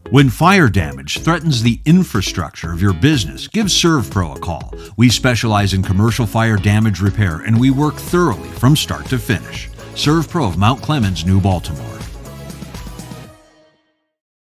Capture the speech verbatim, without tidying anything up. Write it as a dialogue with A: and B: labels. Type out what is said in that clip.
A: When fire damage threatens the infrastructure of your business, give SERVPRO a call. We specialize in commercial fire damage repair, and we work thoroughly from start to finish. SERVPRO of Mount Clemens, New Baltimore.